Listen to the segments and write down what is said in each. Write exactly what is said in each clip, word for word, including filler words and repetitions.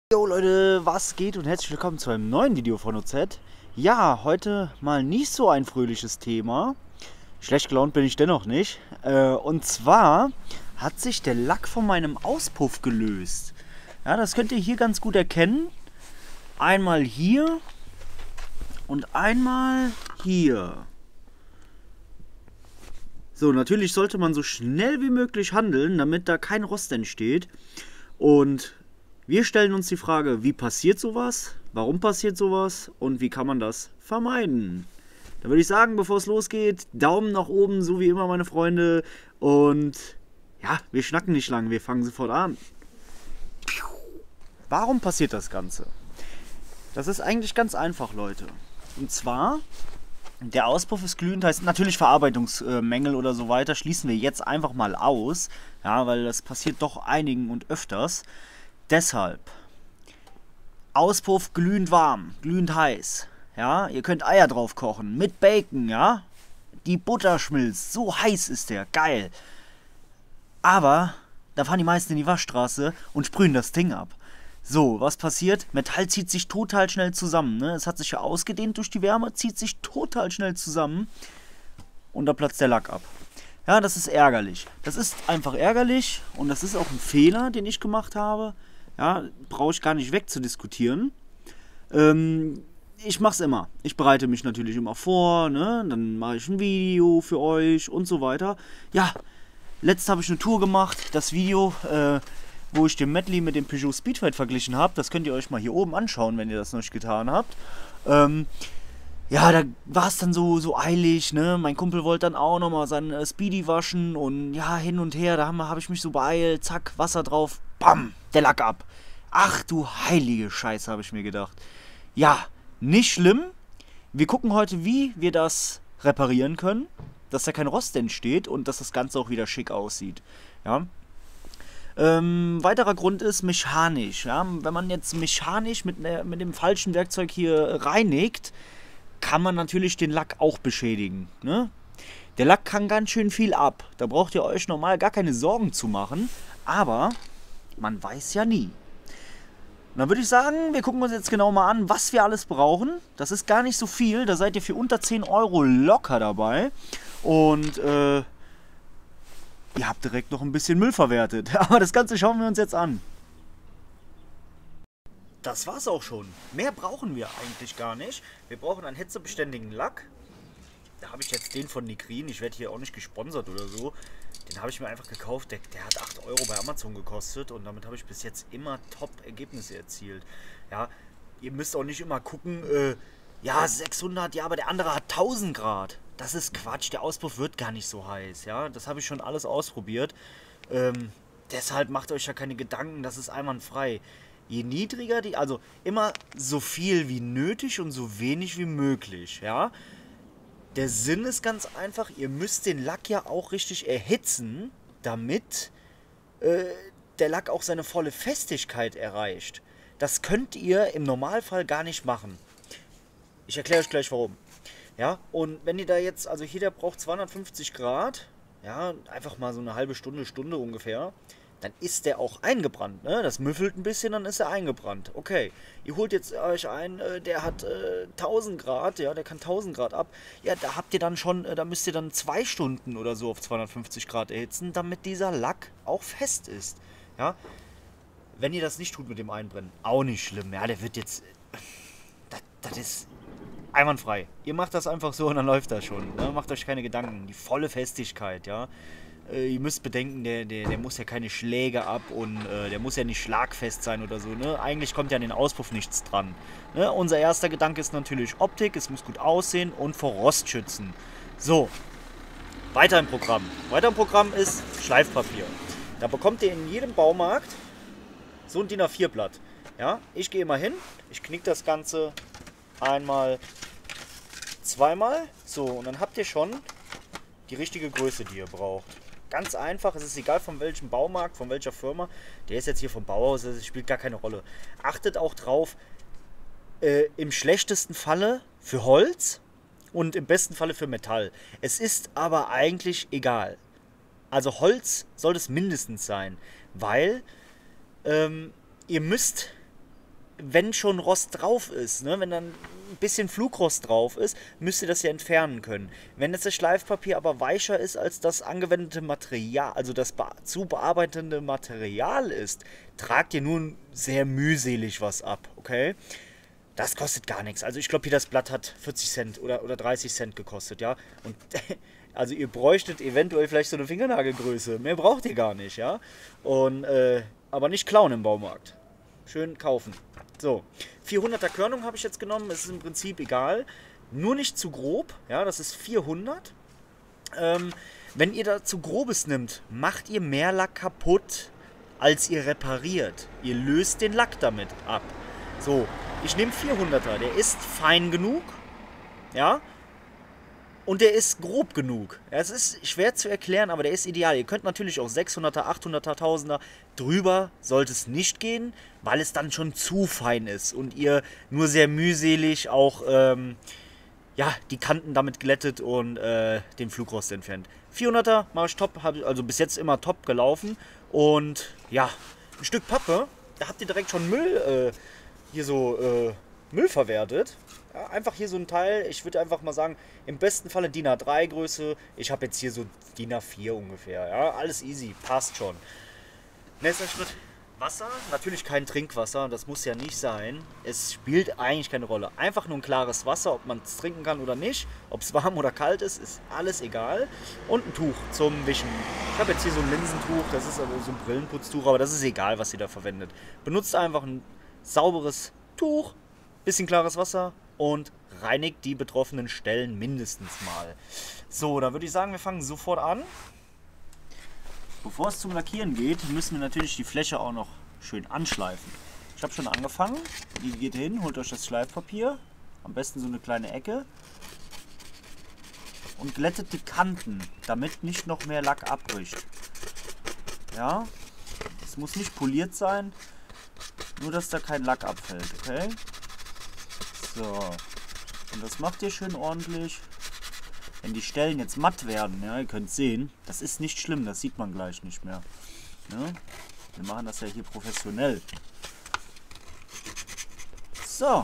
Jo Leute, was geht und herzlich willkommen zu einem neuen Video von O Z. Ja, heute mal nicht so ein fröhliches Thema. Schlecht gelaunt bin ich dennoch nicht. Äh, und zwar hat sich der Lack von meinem Auspuff gelöst. Ja, das könnt ihr hier ganz gut erkennen. Einmal hier und einmal hier. So, natürlich sollte man so schnell wie möglich handeln, damit da kein Rost entsteht. Und wir stellen uns die Frage, wie passiert sowas, warum passiert sowas und wie kann man das vermeiden? Da würde ich sagen, bevor es losgeht, Daumen nach oben, so wie immer meine Freunde. Und ja, wir schnacken nicht lang, wir fangen sofort an. Warum passiert das Ganze? Das ist eigentlich ganz einfach, Leute. Und zwar, der Auspuff ist glühend, heißt natürlich Verarbeitungsmängel oder so weiter, schließen wir jetzt einfach mal aus. Ja, weil das passiert doch einigen und öfters. Deshalb, Auspuff glühend warm, glühend heiß. Ja, ihr könnt Eier drauf kochen, mit Bacon, ja. Die Butter schmilzt, so heiß ist der, geil. Aber, da fahren die meisten in die Waschstraße und sprühen das Ding ab. So, was passiert? Metall zieht sich total schnell zusammen, ne? Es hat sich ja ausgedehnt durch die Wärme, zieht sich total schnell zusammen. Und da platzt der Lack ab. Ja, das ist ärgerlich. Das ist einfach ärgerlich und das ist auch ein Fehler, den ich gemacht habe. Ja, brauche ich gar nicht wegzudiskutieren. Ähm, ich mache es immer. Ich bereite mich natürlich immer vor, ne? Dann mache ich ein Video für euch und so weiter. Ja, letzt habe ich eine Tour gemacht. Das Video, äh, wo ich den Medley mit dem Peugeot Speedfight verglichen habe, das könnt ihr euch mal hier oben anschauen, wenn ihr das noch nicht getan habt. Ähm, Ja, da war es dann so, so eilig, ne? Mein Kumpel wollte dann auch nochmal sein äh, Speedy waschen und ja, hin und her, da habe hab ich mich so beeilt, zack, Wasser drauf, bam, der Lack ab. Ach du heilige Scheiße, habe ich mir gedacht. Ja, nicht schlimm. Wir gucken heute, wie wir das reparieren können, dass da kein Rost entsteht und dass das Ganze auch wieder schick aussieht. Ja. Ähm, weiterer Grund ist mechanisch. Ja? Wenn man jetzt mechanisch mit, ne, mit dem falschen Werkzeug hier reinigt, kann man natürlich den Lack auch beschädigen. Ne? Der Lack kann ganz schön viel ab. Da braucht ihr euch normal gar keine Sorgen zu machen. Aber man weiß ja nie. Und dann würde ich sagen, wir gucken uns jetzt genau mal an, was wir alles brauchen. Das ist gar nicht so viel. Da seid ihr für unter zehn Euro locker dabei. Und äh, ihr habt direkt noch ein bisschen Müll verwertet. Aber das Ganze schauen wir uns jetzt an. Das war's auch schon. Mehr brauchen wir eigentlich gar nicht. Wir brauchen einen hitzebeständigen Lack. Da habe ich jetzt den von Nikrin. Ich werde hier auch nicht gesponsert oder so. Den habe ich mir einfach gekauft. Der, der hat acht Euro bei Amazon gekostet. Und damit habe ich bis jetzt immer Top-Ergebnisse erzielt. Ja, ihr müsst auch nicht immer gucken, äh, ja, sechshundert, ja, aber der andere hat tausend Grad. Das ist Quatsch. Der Auspuff wird gar nicht so heiß. Ja, das habe ich schon alles ausprobiert. Ähm, deshalb macht euch ja keine Gedanken. Das ist einwandfrei. Je niedriger die, also immer so viel wie nötig und so wenig wie möglich, ja. Der Sinn ist ganz einfach, ihr müsst den Lack ja auch richtig erhitzen, damit äh, der Lack auch seine volle Festigkeit erreicht. Das könnt ihr im Normalfall gar nicht machen. Ich erkläre euch gleich warum. Ja, und wenn ihr da jetzt, also hier, der braucht zweihundertfünfzig Grad, ja, einfach mal so eine halbe Stunde, Stunde ungefähr, dann ist der auch eingebrannt, ne? Das müffelt ein bisschen, dann ist er eingebrannt. Okay, ihr holt jetzt euch ein, äh, der hat äh, tausend Grad, ja, der kann tausend Grad ab. Ja, da habt ihr dann schon, äh, da müsst ihr dann zwei Stunden oder so auf zweihundertfünfzig Grad erhitzen, damit dieser Lack auch fest ist, ja. Wenn ihr das nicht tut mit dem Einbrennen, auch nicht schlimm, ja, der wird jetzt, das, das ist einwandfrei. Ihr macht das einfach so und dann läuft das schon, ne? Macht euch keine Gedanken, die volle Festigkeit, ja. Äh, ihr müsst bedenken, der, der, der muss ja keine Schläge ab und äh, der muss ja nicht schlagfest sein oder so. Ne? Eigentlich kommt ja an den Auspuff nichts dran. Ne? Unser erster Gedanke ist natürlich Optik, es muss gut aussehen und vor Rost schützen. So, weiter im Programm. Weiter im Programm ist Schleifpapier. Da bekommt ihr in jedem Baumarkt so ein DIN A vier Blatt. Ja? Ich gehe mal hin, ich knick das Ganze einmal, zweimal. So, und dann habt ihr schon die richtige Größe, die ihr braucht. Ganz einfach, es ist egal von welchem Baumarkt, von welcher Firma. Der ist jetzt hier vom Bauhaus, das spielt gar keine Rolle. Achtet auch drauf, äh, im schlechtesten Falle für Holz und im besten Falle für Metall. Es ist aber eigentlich egal. Also Holz soll es mindestens sein, weil ähm, ihr müsst wenn schon Rost drauf ist, ne, wenn dann ein bisschen Flugrost drauf ist, müsst ihr das ja entfernen können. Wenn jetzt das Schleifpapier aber weicher ist als das angewendete Material, also das be zu bearbeitende Material ist, tragt ihr nun sehr mühselig was ab, okay? Das kostet gar nichts. Also ich glaube, hier das Blatt hat vierzig Cent oder, oder dreißig Cent gekostet, ja. Und also ihr bräuchtet eventuell vielleicht so eine Fingernagelgröße. Mehr braucht ihr gar nicht, ja. Und, äh, aber nicht klauen im Baumarkt. Schön kaufen. So, vierhunderter Körnung habe ich jetzt genommen. Es ist im Prinzip egal. Nur nicht zu grob, ja, das ist vierhundert. Ähm, wenn ihr da zu grobes nimmt, macht ihr mehr Lack kaputt, als ihr repariert. Ihr löst den Lack damit ab. So, ich nehme vierhunderter, der ist fein genug, ja, und der ist grob genug. Es ist schwer zu erklären, aber der ist ideal. Ihr könnt natürlich auch sechshunderter, achthunderter, tausender, drüber sollte es nicht gehen, weil es dann schon zu fein ist und ihr nur sehr mühselig auch, ähm, ja, die Kanten damit glättet und äh, den Flugrost entfernt. vierhunderter mache ich top, habe also bis jetzt immer top gelaufen und ja, ein Stück Pappe, da habt ihr direkt schon Müll, äh, hier so äh, Müll verwertet. Ja, einfach hier so ein Teil, ich würde einfach mal sagen, im besten Falle D I N A drei Größe. Ich habe jetzt hier so D I N A vier ungefähr. Ja, alles easy, passt schon. Nächster Schritt, Wasser. Natürlich kein Trinkwasser, das muss ja nicht sein. Es spielt eigentlich keine Rolle. Einfach nur ein klares Wasser, ob man es trinken kann oder nicht. Ob es warm oder kalt ist, ist alles egal. Und ein Tuch zum Wischen. Ich habe jetzt hier so ein Linsentuch, das ist aber so ein Brillenputztuch, aber das ist egal, was ihr da verwendet. Benutzt einfach ein sauberes Tuch, bisschen klares Wasser und reinigt die betroffenen Stellen mindestens mal. So, da würde ich sagen, wir fangen sofort an. Bevor es zum Lackieren geht, müssen wir natürlich die Fläche auch noch schön anschleifen. Ich habe schon angefangen. Die geht hin, holt euch das Schleifpapier, am besten so eine kleine Ecke und glättet die Kanten, damit nicht noch mehr Lack abbricht. Ja, es muss nicht poliert sein. Nur, dass da kein Lack abfällt, okay? So. Und das macht ihr schön ordentlich. Wenn die Stellen jetzt matt werden, ja, ihr könnt sehen, das ist nicht schlimm, das sieht man gleich nicht mehr. Ja? Wir machen das ja hier professionell. So.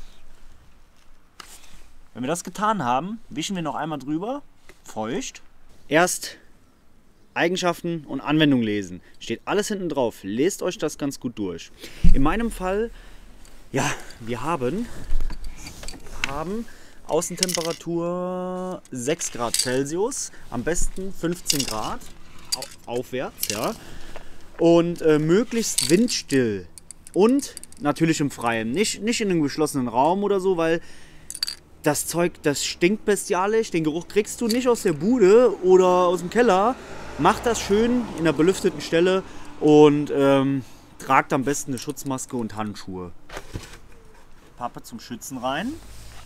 Wenn wir das getan haben, wischen wir noch einmal drüber. Feucht. Erst Eigenschaften und Anwendung lesen. Steht alles hinten drauf. Lest euch das ganz gut durch. In meinem Fall, ja, wir haben, haben Außentemperatur sechs Grad Celsius, am besten fünfzehn Grad aufwärts, ja. Und äh, möglichst windstill und natürlich im Freien. Nicht, nicht in einem geschlossenen Raum oder so, weil das Zeug, das stinkt bestialisch. Den Geruch kriegst du nicht aus der Bude oder aus dem Keller. Macht das schön in der belüfteten Stelle und ähm, tragt am besten eine Schutzmaske und Handschuhe. Pappe zum Schützen rein.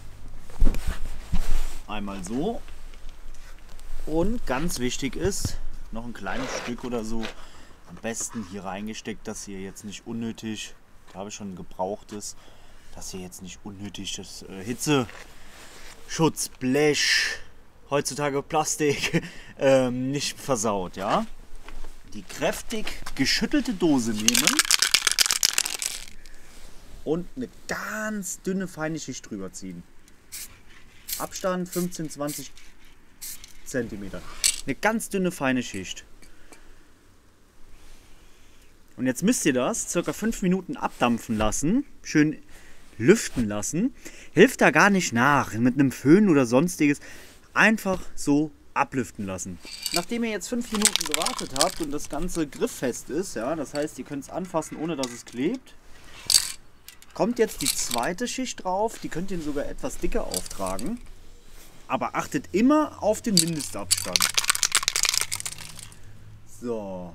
Einmal so. Und ganz wichtig ist, noch ein kleines Stück oder so, am besten hier reingesteckt, dass ihr jetzt nicht unnötig, da habe ich schon ein gebrauchtes, dass ihr jetzt nicht unnötig das äh, Hitzeschutzblech, heutzutage Plastik, ähm, nicht versaut, ja. Die kräftig geschüttelte Dose nehmen und eine ganz dünne, feine Schicht drüber ziehen. Abstand fünfzehn, zwanzig Zentimeter. Eine ganz dünne, feine Schicht. Und jetzt müsst ihr das circa fünf Minuten abdampfen lassen, schön lüften lassen. Hilft da gar nicht nach, mit einem Föhn oder sonstiges. Einfach so ablüften lassen. Nachdem ihr jetzt fünf Minuten gewartet habt und das Ganze grifffest ist, ja, das heißt, ihr könnt es anfassen, ohne dass es klebt, kommt jetzt die zweite Schicht drauf. Die könnt ihr sogar etwas dicker auftragen. Aber achtet immer auf den Mindestabstand. So.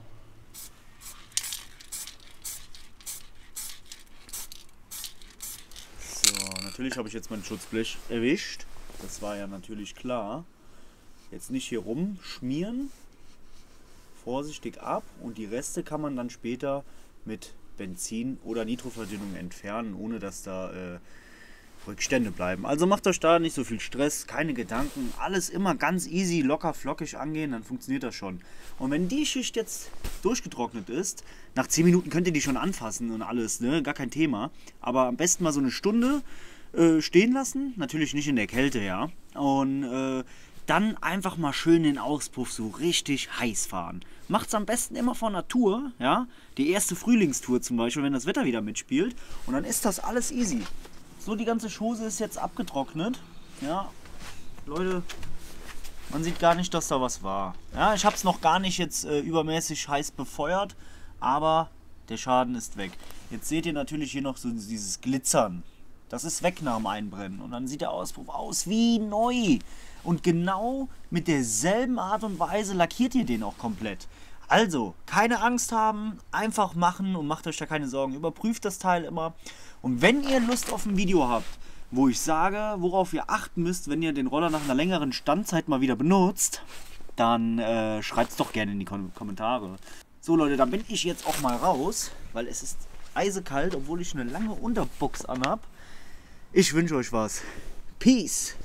So, natürlich habe ich jetzt mein Schutzblech erwischt. Das war ja natürlich klar. Jetzt nicht hier rumschmieren. Vorsichtig ab. Und die Reste kann man dann später mit Benzin oder Nitroverdünnung entfernen, ohne dass da äh, Rückstände bleiben. Also macht euch da nicht so viel Stress, keine Gedanken, alles immer ganz easy, locker, flockig angehen, dann funktioniert das schon. Und wenn die Schicht jetzt durchgetrocknet ist, nach zehn Minuten könnt ihr die schon anfassen und alles, ne? Gar kein Thema. Aber am besten mal so eine Stunde äh, stehen lassen, natürlich nicht in der Kälte, ja. Und äh, dann einfach mal schön den Auspuff so richtig heiß fahren. Macht's am besten immer vor Natur, ja. Die erste Frühlingstour zum Beispiel, wenn das Wetter wieder mitspielt. Und dann ist das alles easy. So, die ganze Schose ist jetzt abgetrocknet. Ja, Leute, man sieht gar nicht, dass da was war. Ja, ich habe es noch gar nicht jetzt äh, übermäßig heiß befeuert, aber der Schaden ist weg. Jetzt seht ihr natürlich hier noch so dieses Glitzern. Das ist weg nach dem Einbrennen. Und dann sieht der Auspuff aus wie neu. Und genau mit derselben Art und Weise lackiert ihr den auch komplett. Also, keine Angst haben, einfach machen und macht euch da keine Sorgen. Überprüft das Teil immer. Und wenn ihr Lust auf ein Video habt, wo ich sage, worauf ihr achten müsst, wenn ihr den Roller nach einer längeren Standzeit mal wieder benutzt, dann äh, schreibt es doch gerne in die Kom Kommentare. So Leute, dann bin ich jetzt auch mal raus, weil es ist eisekalt, obwohl ich eine lange Unterbox anhab. Ich wünsche euch was. Peace!